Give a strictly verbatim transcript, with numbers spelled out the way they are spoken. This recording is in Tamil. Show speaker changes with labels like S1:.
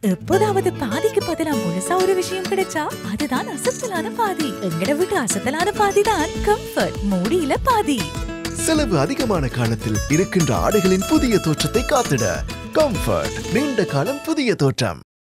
S1: எப்போதாவது பாதிக்கு பதிலா முழுசா ஒரு விஷயம் கிடைச்சா அதுதான் அசத்தலான பாதி. எங்கட வீட்டு அசத்தலான பாதி தான் கம்ஃபர்ட் மூடியில பாதி.
S2: செலவு அதிகமான காலத்தில் இருக்கின்ற ஆடைகளின் புதிய தோற்றத்தை காத்திட கம்ஃபர்ட் நீண்ட காலம் புதிய தோற்றம்.